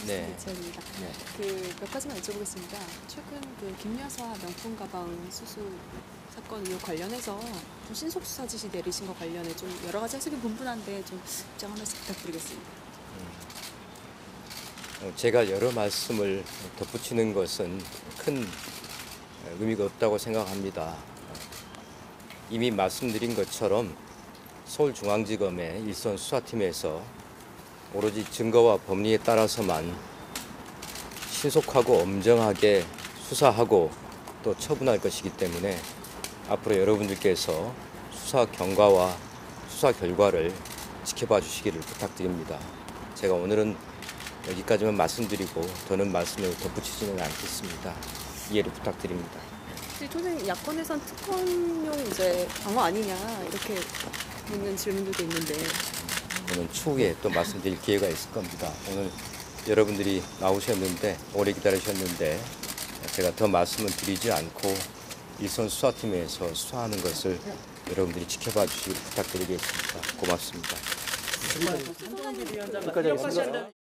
네. 이지연입니다. 네. 몇 가지만 여쭤보겠습니다. 최근 김여사 명품 가방 수수 사건 이후 관련해서 좀 신속 수사 지시 내리신 것 관련해 좀 여러 가지 해석이 분분한데 좀 입장 한 말씀 부탁드리겠습니다. 제가 여러 말씀을 덧붙이는 것은 큰 의미가 없다고 생각합니다. 이미 말씀드린 것처럼 서울중앙지검의 일선 수사팀에서 오로지 증거와 법리에 따라서만 신속하고 엄정하게 수사하고 또 처분할 것이기 때문에 앞으로 여러분들께서 수사 경과와 수사 결과를 지켜봐 주시기를 부탁드립니다. 제가 오늘은 여기까지만 말씀드리고 더는 말씀을 덧붙이지는 않겠습니다. 이해를 부탁드립니다. 선생님, 야권에선 특검용 방어 아니냐 이렇게 묻는 질문들도 있는데 저는 추후에 또 말씀드릴 기회가 있을 겁니다. 오늘 여러분들이 나오셨는데 오래 기다리셨는데 제가 더 말씀을 드리지 않고 일선 수사팀에서 수사하는 것을 여러분들이 지켜봐 주시길 부탁드리겠습니다. 고맙습니다. 여기까지 하겠습니다.